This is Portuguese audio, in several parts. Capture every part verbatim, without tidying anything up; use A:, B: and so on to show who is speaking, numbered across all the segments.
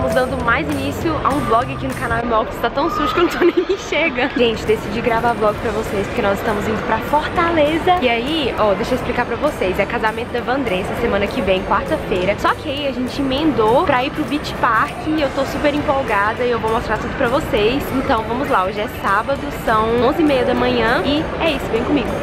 A: estamos dando mais início a um vlog aqui no canal Imox. Tá tão sujo que eu não tô nem me enxergando. Gente, decidi gravar vlog pra vocês porque nós estamos indo pra Fortaleza. E aí, ó, deixa eu explicar pra vocês. É casamento da Vandressa semana que vem, quarta-feira. Só que aí a gente emendou pra ir pro Beach Park e eu tô super empolgada e eu vou mostrar tudo pra vocês. Então vamos lá, hoje é sábado, são onze e meia da manhã e é isso, vem comigo.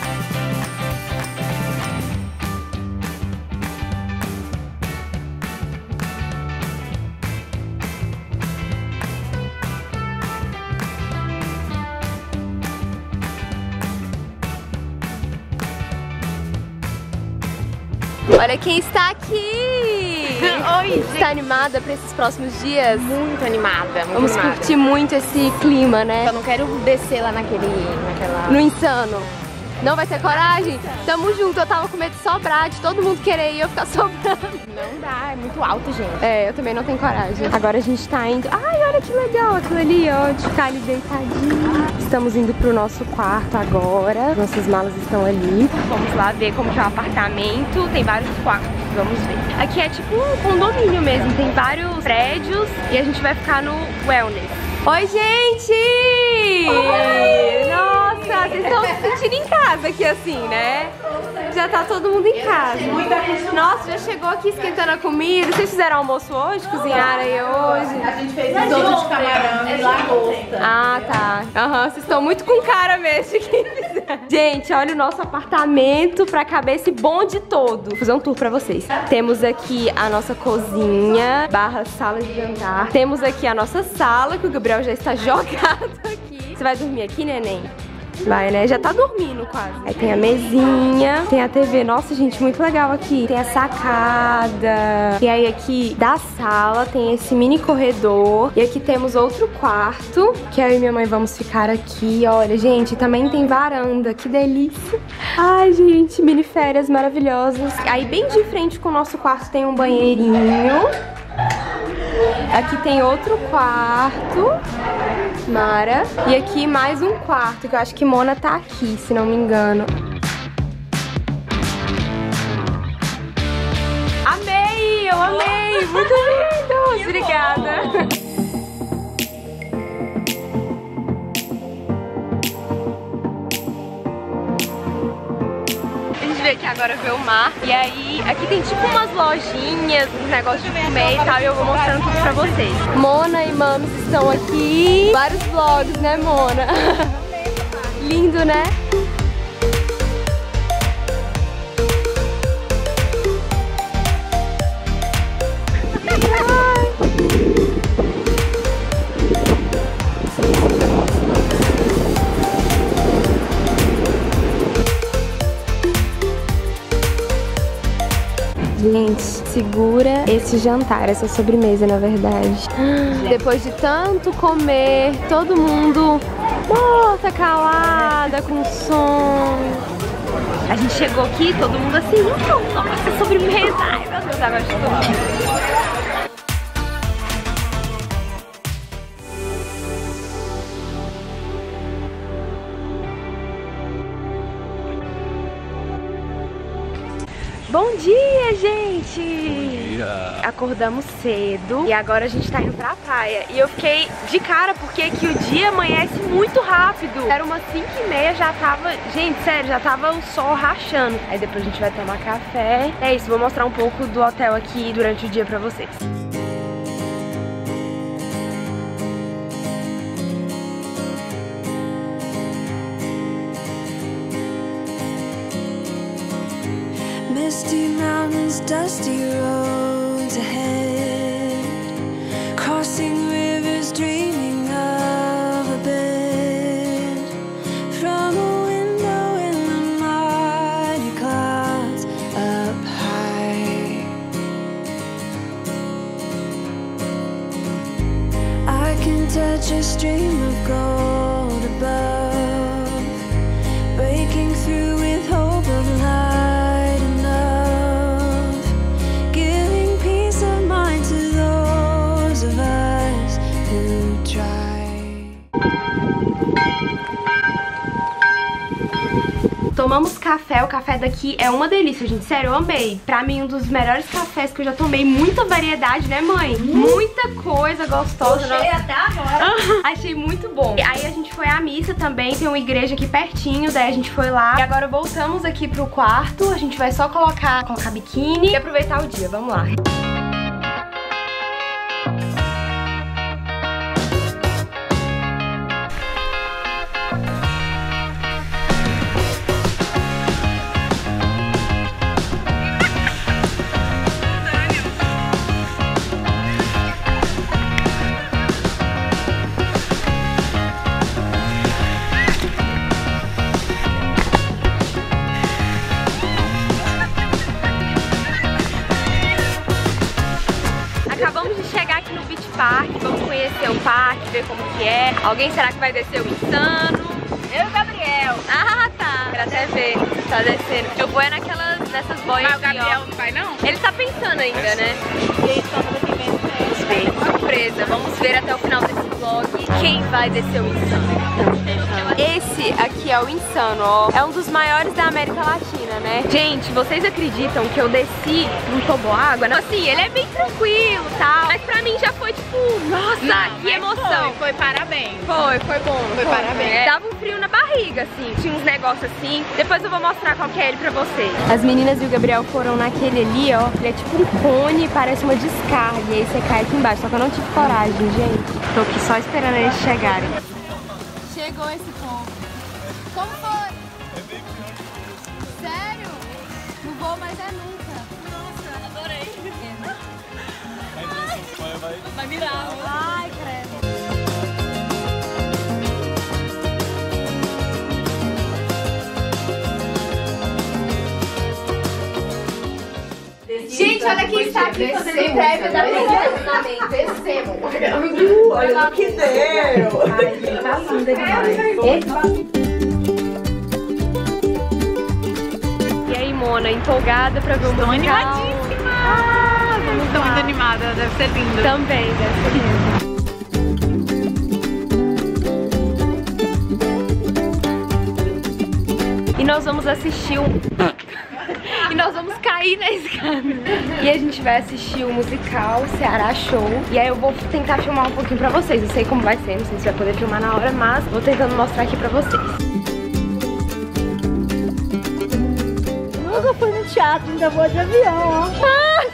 A: Olha quem está aqui!
B: Oi, gente.
A: Está animada para esses próximos dias?
B: Muito animada, muito
A: Vamos
B: animada.
A: curtir muito esse clima, né?
B: Eu não quero descer lá naquele... naquela...
A: No Insano. Não vai ter coragem? Tamo junto, eu tava com medo de sobrar, de todo mundo querer ir e eu ficar sobrando.
B: Não dá, é muito alto, gente.
A: É, eu também não tenho coragem. Agora a gente tá indo... Ai, olha que legal aquilo ali, ó, de ficar ali deitadinho. Estamos indo pro nosso quarto agora. Nossas malas estão ali. Vamos lá ver como que é o apartamento. Tem vários quartos, vamos ver. Aqui é tipo um condomínio mesmo, tem vários prédios e a gente vai ficar no Wellness. Oi, gente! Oi! Nossa, vocês estão se sentindo em casa aqui assim, né? Já tá todo mundo em casa. Nossa, já chegou aqui esquentando a comida. Vocês fizeram almoço hoje? Cozinharam aí hoje?
C: A gente fez risoto de camarão e lagosta.
A: Ah, tá. Aham, vocês estão muito com cara mesmo de quem fizer. Gente, olha o nosso apartamento pra caber esse bonde todo. Vou fazer um tour pra vocês. Temos aqui a nossa cozinha, barra sala de jantar. Temos aqui a nossa sala, que o Gabriel já está jogado aqui. Você vai dormir aqui, neném? Vai, né? Já tá dormindo quase. Aí tem a mesinha, tem a T V. Nossa, gente, muito legal aqui. Tem a sacada. E aí aqui da sala tem esse mini corredor. E aqui temos outro quarto, que eu e minha mãe vamos ficar aqui. Olha, gente, também tem varanda. Que delícia. Ai, gente, mini férias maravilhosas. Aí bem de frente com o nosso quarto tem um banheirinho. Aqui tem outro quarto, Mara. E aqui mais um quarto, que eu acho que Mona tá aqui, se não me engano. Amei! Eu amei! Muito lindo! Obrigada! Aqui agora ver o mar. E aí, aqui tem tipo umas lojinhas, uns negócios de comer e tal, e eu vou mostrando tudo pra vocês. Mona e Mames estão aqui. Vários vlogs, né, Mona? Lindo, né? Gente, segura esse jantar, essa sobremesa, na verdade. Gente. Depois de tanto comer, todo mundo morta, calada, com sono. A gente chegou aqui, todo mundo assim, não, nossa, sobremesa. Ai, meu Deus, agora estou... Bom dia, gente! Bom dia! Acordamos cedo e agora a gente tá indo pra praia. E eu fiquei de cara porque aqui o dia amanhece muito rápido. Era umas cinco e meia, já tava... Gente, sério, já tava o sol rachando. Aí depois a gente vai tomar café. É isso, vou mostrar um pouco do hotel aqui durante o dia pra vocês.
D: Misty mountains, dusty roads ahead, crossing rivers, dreaming of a bed, from a window in the mighty clouds up high. I can touch a stream of gold above, breaking through with hope of life.
A: Tô Tomamos café, o café daqui é uma delícia, gente. Sério, eu amei. Pra mim, um dos melhores cafés que eu já tomei. Muita variedade, né, mãe? Hum. Muita coisa gostosa.
C: Achei até agora.
A: Achei muito bom. E aí a gente foi à missa também, tem uma igreja aqui pertinho, daí a gente foi lá. E agora voltamos aqui pro quarto, a gente vai só colocar, colocar biquíni e aproveitar o dia. Vamos lá. Parque, vamos conhecer o parque, ver como que é. Alguém será que vai descer o Insano?
B: Eu e o Gabriel.
A: Ah, tá. Quero até ver. Tá descendo. Eu vou é naquelas, nessas boias.
B: Mas o Gabriel não vai, não?
A: Ele tá pensando ainda, né?
B: Gente, só daqui mesmo.
A: Vamos ver. Surpresa. Vamos ver até o final desse vlog quem vai descer o Insano. Esse aqui é o Insano, ó. É um dos maiores da América Latina, né? Gente, vocês acreditam que eu desci num toboágua? Assim, ele é bem tranquilo e tal. Mas pra mim já foi tipo, nossa, não, que emoção.
B: Foi, foi parabéns.
A: Foi, foi bom.
B: Foi, foi parabéns.
A: É, dava um frio na barriga, assim. Tinha uns negócios assim. Depois eu vou mostrar qual que é ele pra vocês. As meninas e o Gabriel foram naquele ali, ó. Ele é tipo um cone, parece uma descarga. E aí você cai aqui embaixo. Só que eu não tive coragem, gente. Tô aqui só esperando eles chegarem.
C: Chegou esse povo. Como foi? Sério? Não vou, mas é nunca. Nossa, adorei. Vai, vai virar. Ai, credo.
A: Gente, olha quem está aqui fazendo prévia da
C: relacionamento. Descemos.
E: Olha que deu.
C: Ai, gente, tá linda demais.
A: E aí, Mona, empolgada pra ver o musical?
B: Estou animadíssima. Ah, estou muito animada, deve ser lindo.
A: Também, deve ser lindo. E nós vamos assistir um... E nós vamos cair na escada. E a gente vai assistir o musical Ceará Show. E aí eu vou tentar filmar um pouquinho pra vocês. Eu sei como vai ser, não sei se vai poder filmar na hora, mas vou tentando mostrar aqui pra vocês.
C: Nunca fui no teatro, ainda vou de avião, ó.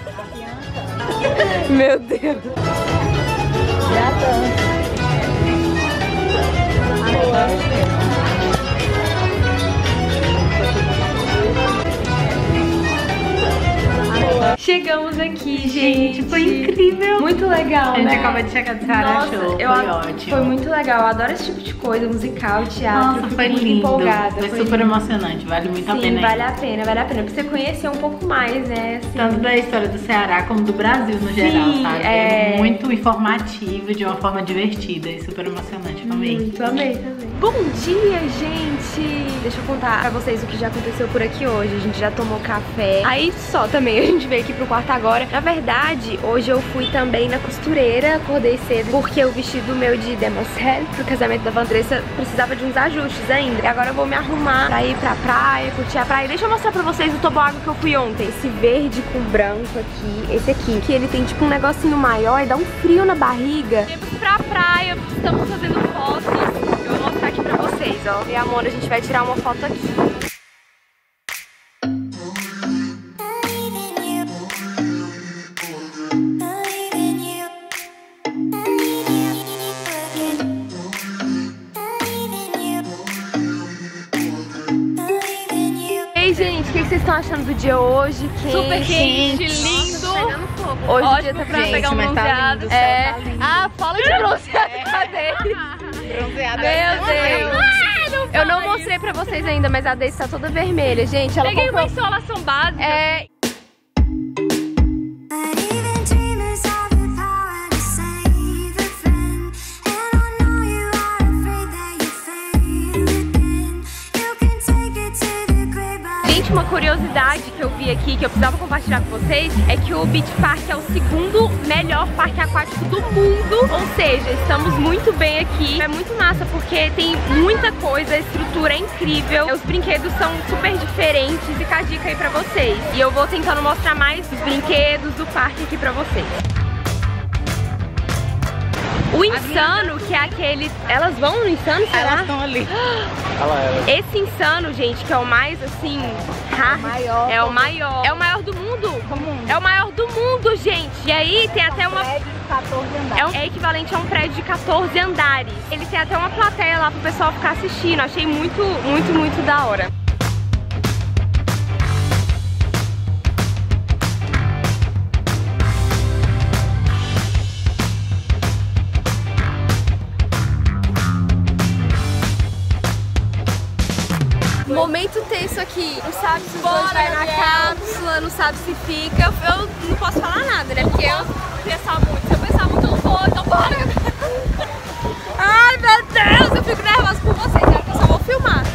A: Meu Deus.
C: Já tô.
A: Chegamos aqui, gente. Foi incrível. Muito legal,
B: A gente
A: né?
B: acaba de chegar do Ceará
A: Nossa,
B: Show,
A: eu
B: foi
A: a-
B: ótimo.
A: Foi muito legal, eu adoro esse tipo de coisa, musical, teatro.
B: Nossa,
A: eu fico
B: foi
A: muito
B: lindo.
A: empolgada.
B: Foi,
A: foi
B: super
A: lindo.
B: emocionante, vale muito a
A: Sim,
B: pena.
A: vale a pena, vale a pena. Pra você conhecer um pouco mais, né? Assim.
B: Tanto da história do Ceará como do Brasil no geral,
A: Sim,
B: sabe?
A: é.
B: É muito informativo, de uma forma divertida e super emocionante também.
A: Muito, amei também. Bom dia, gente! Deixa eu contar pra vocês o que já aconteceu por aqui hoje. A gente já tomou café. Aí só também, a gente veio aqui pro quarto agora. Na verdade, hoje eu fui também na costureira, acordei cedo, porque o vestido meu de Demoiselle pro casamento da Vandressa precisava de uns ajustes ainda. E agora eu vou me arrumar pra ir pra praia, curtir a praia. Deixa eu mostrar pra vocês o toboágua que eu fui ontem. Esse verde com branco aqui, esse aqui, que ele tem tipo um negocinho maior e dá um frio na barriga. Temos pra praia, estamos fazendo fotos. Eu vou mostrar aqui pra vocês, ó. E amor, a gente vai tirar uma foto aqui. Ei, gente, o que vocês estão achando do dia hoje? Quente.
B: Super quente,
A: lindo.
B: pegando fogo.
A: Hoje o
B: Ótimo
A: dia tá
B: pra
A: gente,
B: pegar um
A: mas tá
B: bronzeado.
A: lindo, é. Ah, fala de bronzeado, cadê?
B: Bronzeado.
A: Meu Deus. Eu não mostrei pra vocês ainda, mas a Daisy tá toda vermelha, gente. Ela
B: Peguei
A: comprou...
B: uma insolação básica.
A: É... Gente, uma curiosidade que eu vi aqui, que eu precisava compartilhar com vocês, é que o Beach Park é o segundo melhor parque aquático do mundo. Ou seja, estamos muito bem aqui. É muito massa porque tem muita coisa, a estrutura é incrível, os brinquedos são super diferentes. Fica a dica aí pra vocês. E eu vou tentando mostrar mais os brinquedos do parque aqui pra vocês. O Insano, que é aquele... Elas vão no Insano, será?
B: Elas estão ali.
A: Esse Insano, gente, que é o mais, assim... Ha,
C: Maior.
A: é o maior. É o maior do mundo.
C: mundo.
A: É o maior do mundo, gente. E aí tem até uma...
C: Prédio de quatorze andares.
A: É, um... é equivalente a um prédio de quatorze andares. Ele tem até uma plateia lá pro pessoal ficar assistindo. Achei muito, muito, muito da hora. Momento tenso aqui, não sabe se os dois vai na cápsula, não sabe se fica. Eu, eu não posso falar nada, né? Porque eu pensar muito. Se eu pensar muito, eu não vou, então bora! Ai, meu Deus, eu fico nervosa por vocês, né? Porque eu só vou filmar.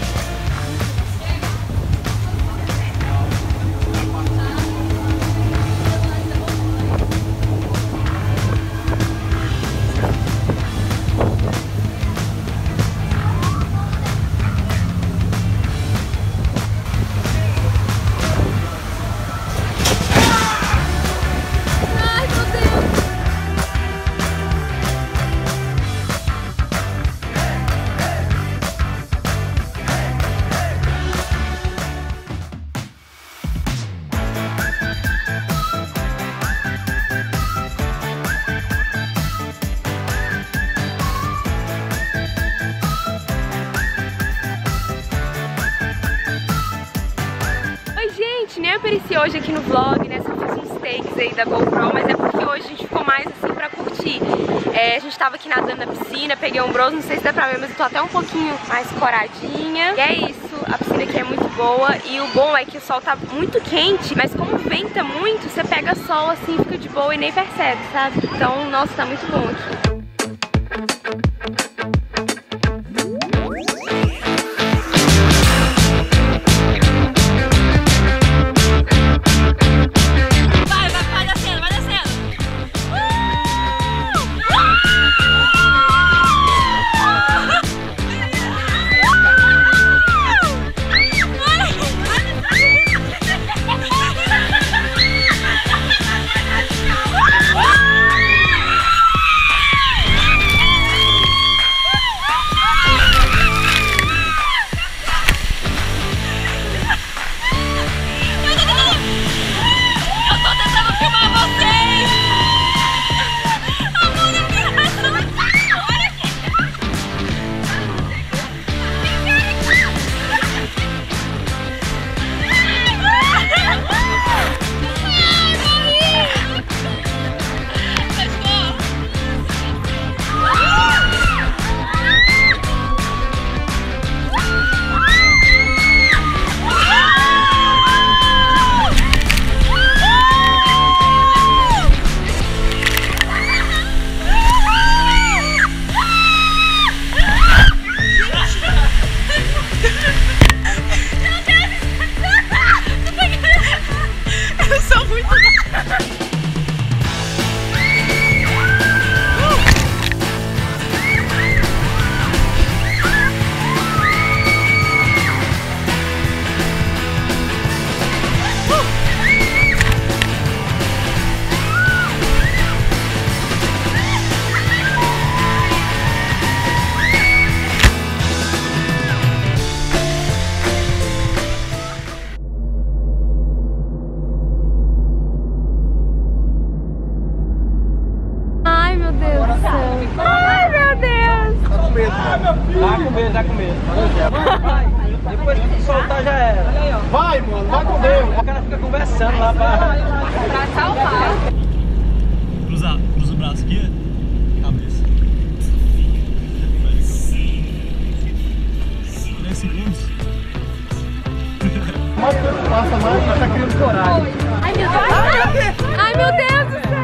A: Nem apareci hoje aqui no vlog, né? Só fiz uns takes aí da GoPro, mas é porque hoje a gente ficou mais assim pra curtir. É, a gente tava aqui nadando na piscina, peguei um bronze, não sei se dá pra ver, mas eu tô até um pouquinho mais coradinha. E é isso, a piscina aqui é muito boa e o bom é que o sol tá muito quente, mas como venta muito, você pega sol assim, fica de boa e nem percebe, sabe? Então, nossa, tá muito bom aqui.
F: Tá com medo, tá com medo. Vai, depois que soltar já era. Vai, mano, vai com Deus. O cara fica conversando lá pra...
A: Pra salvar.
G: Cruza, cruza o braço aqui, cabeça. dez segundos.
F: Mais tempo passa mais, mas tá criando coragem.
A: Ai, meu Deus. Ai, meu Deus do céu.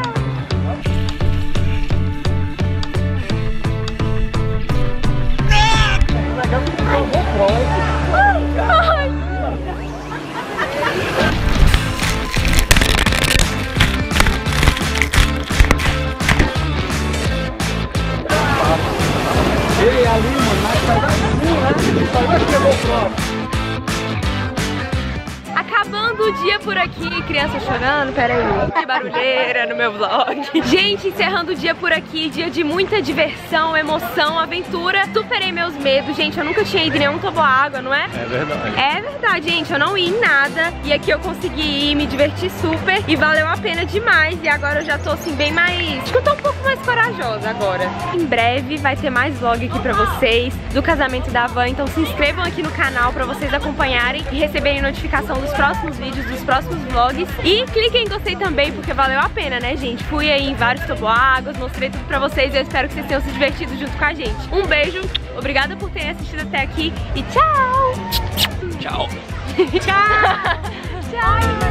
A: Acabando o dia por aqui, criança chorando, peraí, que barulheira no meu vlog. Gente, encerrando o dia por aqui, dia de muita diversão, emoção, aventura. Superei meus medos, gente, eu nunca tinha ido em nenhum toboágua, não é?
G: É verdade.
A: É verdade, gente, eu não ia em nada. E aqui eu consegui ir, me divertir super e valeu a pena demais. E agora eu já tô assim bem mais... Acho que eu tô um pouco mais corajosa agora. Em breve vai ter mais vlog aqui pra vocês do casamento da Van. Então se inscrevam aqui no canal pra vocês acompanharem e receberem notificação dos próximos vídeos, dos próximos vlogs. E cliquem em gostei também, porque valeu a pena, né, gente? Fui aí em vários toboáguas, mostrei tudo pra vocês e eu espero que vocês tenham se divertido junto com a gente. Um beijo, obrigada por terem assistido até aqui e tchau!
G: Tchau.
A: Tchau! Tchau!